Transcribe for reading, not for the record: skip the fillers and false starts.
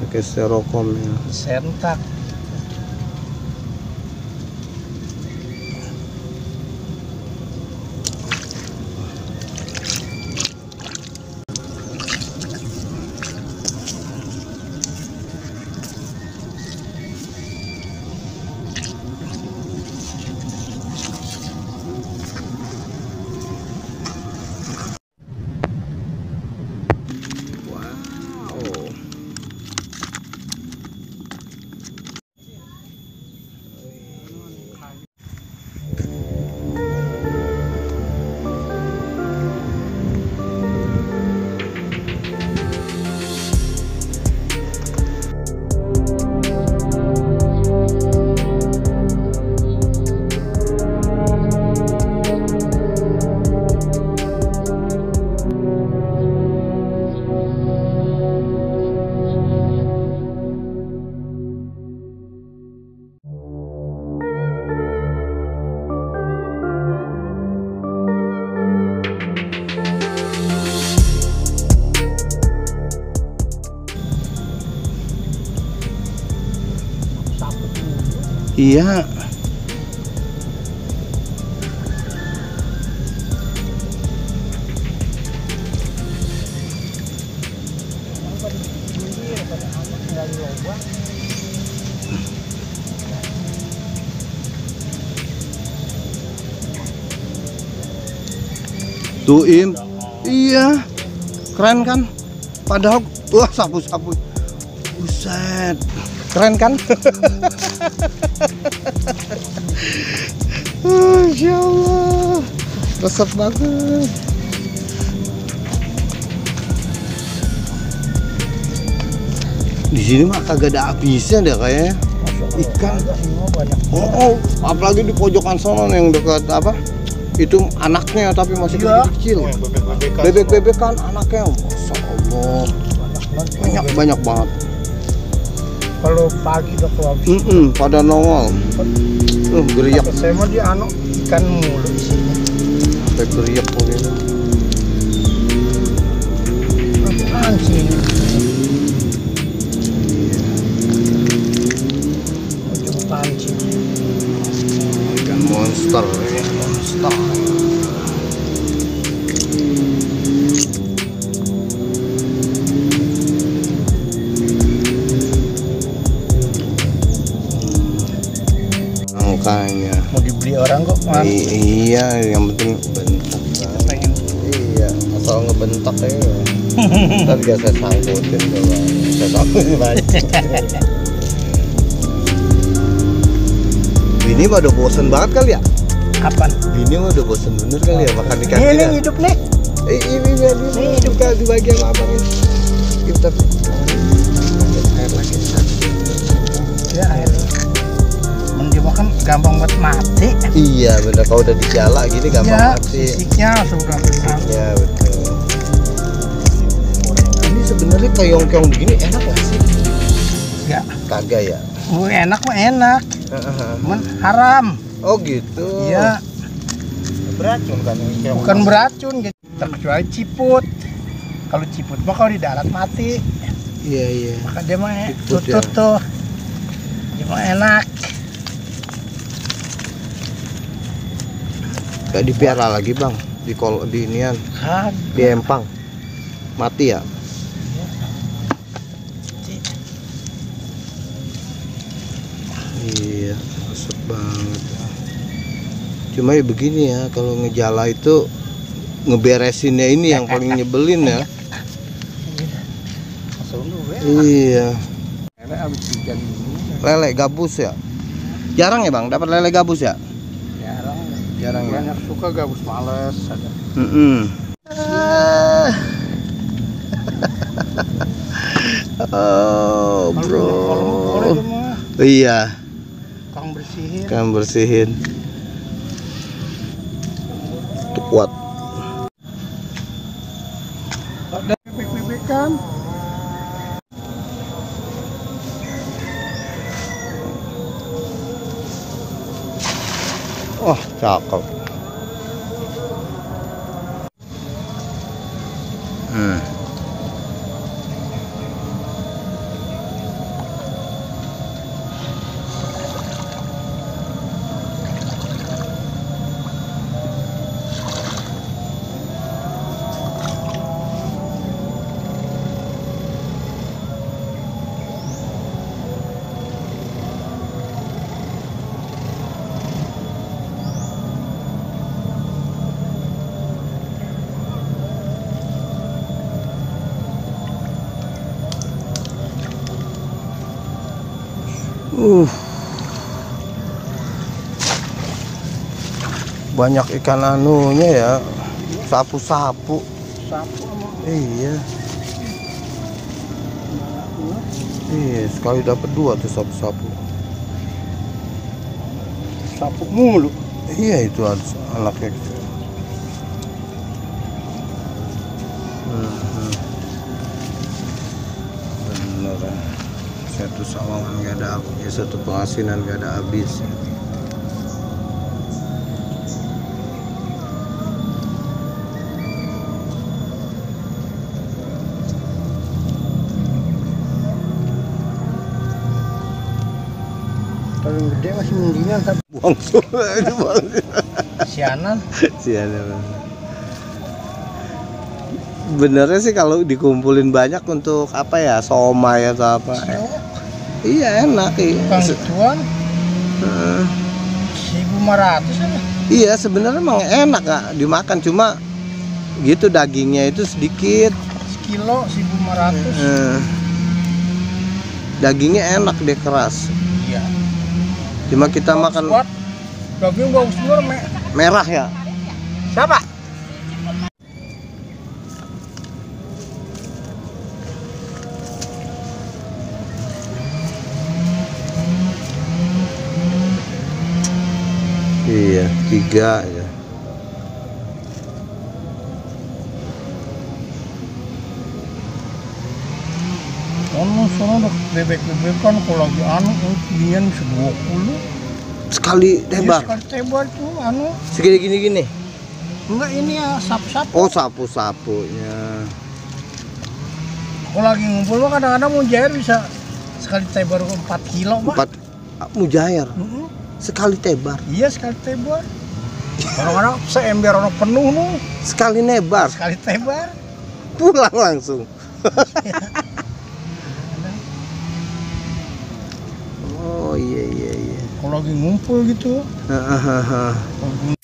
pakai styrofoam ya. Sentak. Iya. Tuh Im, iya, keren kan? Padahal, wah sapu-sapu, buset, keren kan? Masya Allah, resep banget. Di sini mah kagak ada habisnya deh kayaknya. Ikan, oh, apalagi di pojokan sana yang dekat apa? Itu anaknya tapi masih kecil. Bebek-bebekan anaknya, Masya Allah, banyak banget. Kalau pagi udah keluar. Pada nongol. Geriak. Saya mau di ikan mulu di sini. Sampai geriak begitu. Apaan sih? Coba pancing. Ikan monster ini, monster. Angkanya. Mau dibeli orang kok, Man. Iya, yang penting bentak. Pengen. Iya, asal ngebentak aja. Ntar biar saya sangkutin coba. Saya sangkutin aja. Bini mah udah bosen banget kali ya? Kapan? Bini mah udah bosen bener kali ya makan ikan Ini ya? hidup nih. Ini hidup kali di bagian abang ini. Kita air lagi. Ya air. Mendimakan gampang buat mati. Iya bener, kalau udah dijala gini gampang Ya, mati. sisiknya sudah besar. Ya betul. Ini sebenarnya keong-keong begini enak gak sih? Ya. Kagak ya? Enak mah enak. Cuman haram. Oh gitu. Iya. Beracun kan? Bukan beracun, gitu. Terkecuali ciput. Kalau ciput mah kalau di darat mati. Iya. Maka dia mah Ciput, tutut ya. tuh. Dia mah enak. Gak dipiara lagi bang di inian di empang mati ya. Iya resep banget. Cuma ya begini ya, kalau ngejala itu ngeberesinnya ini yang paling nyebelin ya. Iya. Lele gabus ya. Jarang ya bang dapat lele gabus ya. Jarang ya. Banyak suka gabus males ada. Oh bro. Iya. Kang bersihin. Itu kuat. Ada bebek kan? Oh, cakep. Banyak ikan anunya ya, sapu-sapu. Sapu sama Iya. Iya, sekali dapat 2 tuh sapu-sapu. sapu mulu. Iya, itu anaknya. Bener. Satu sawangan gak ada habis, satu pengasinan gak ada habis. Kalau yang gede masih mendingan tapi Buang semua itu bang. sianan. Sialan. Benernya sih kalau dikumpulin banyak untuk apa ya, somai atau apa. Iya enak iya. Bang gituan Heeh. 1.500 aja. Iya sebenarnya emang enak Kak dimakan, cuma gitu dagingnya itu sedikit. Sekilo 1.500. Dagingnya enak deh, keras. Iya. Cuma kita Bagus makan buat daging bagus banget, merah ya. Siapa? Iya, 3 ya. Sono bebek-bebek kan kalau lagi anu ginian bisa 20. Sekali tebar. Sekali tebar tuh anu. Segini gini. Enggak ini ya sapu-sapu. Oh, sapu-sapunya. Kalau lagi ngumpul mah kadang-kadang mujair bisa sekali tebar 4 kilo, Pak. 4 mujair. Heeh. Sekali tebar. Iya sekali tebar. Kadang-kadang seember ono penuh nu. Sekali nebar. Sekali tebar. Pulang langsung. Oh iya. Kalau lagi ngumpul gitu. Hahaha. Kalau